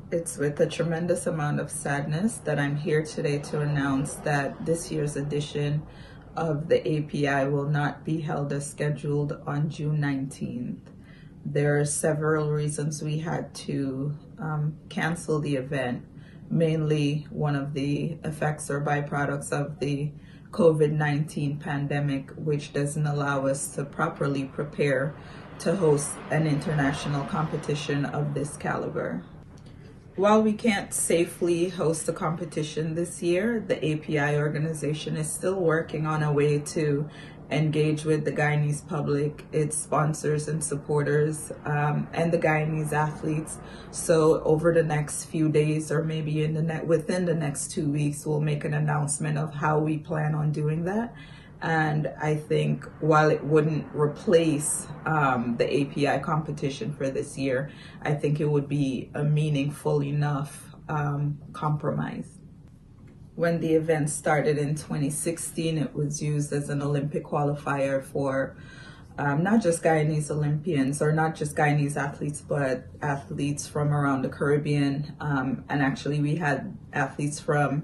It's with a tremendous amount of sadness that I'm here today to announce that this year's edition of the API will not be held as scheduled on June 19th. There are several reasons we had to cancel the event. Mainly, one of the effects or byproducts of the COVID-19 pandemic, which doesn't allow us to properly prepare to host an international competition of this caliber. While we can't safely host a competition this year, the API organization is still working on a way to engage with the Guyanese public, its sponsors and supporters, and the Guyanese athletes. So over the next few days, or maybe within the next 2 weeks, we'll make an announcement of how we plan on doing that. And I think while it wouldn't replace the API competition for this year, I think it would be a meaningful enough compromise. When the event started in 2016, it was used as an Olympic qualifier for not just Guyanese Olympians, or not just Guyanese athletes, but athletes from around the Caribbean. And actually we had athletes from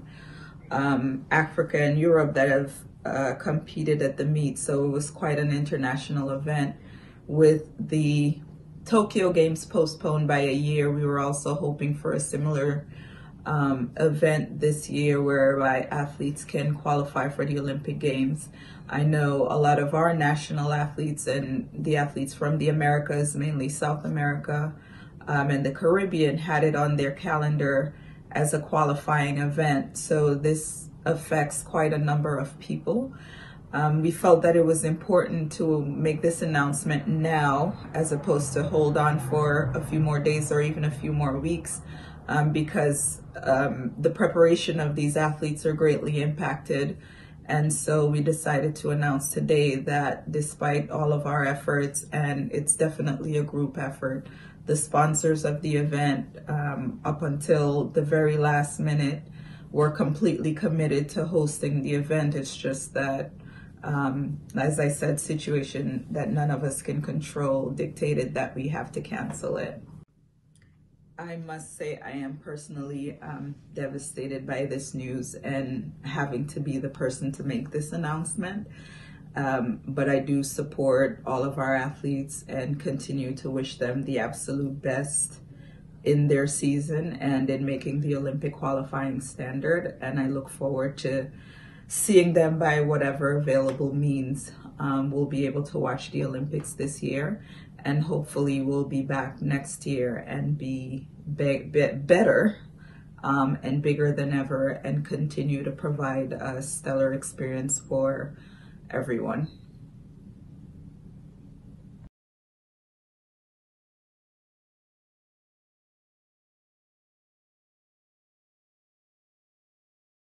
Africa and Europe that have competed at the meet, so it was quite an international event. With the Tokyo Games postponed by a year, we were also hoping for a similar event this year whereby athletes can qualify for the Olympic Games. I know a lot of our national athletes and the athletes from the Americas, mainly South America, and the Caribbean, had it on their calendar as a qualifying event. So this affects quite a number of people. We felt that it was important to make this announcement now as opposed to hold on for a few more days or even a few more weeks, because the preparation of these athletes are greatly impacted. And so we decided to announce today that despite all of our efforts, and it's definitely a group effort, the sponsors of the event up until the very last minute were completely committed to hosting the event. It's just that, as I said, situation that none of us can control dictated that we have to cancel it. I must say I am personally devastated by this news and having to be the person to make this announcement. But I do support all of our athletes and continue to wish them the absolute best in their season and in making the Olympic qualifying standard. And I look forward to seeing them by whatever available means. We'll be able to watch the Olympics this year, and hopefully we'll be back next year and be better and bigger than ever, and continue to provide a stellar experience for everyone.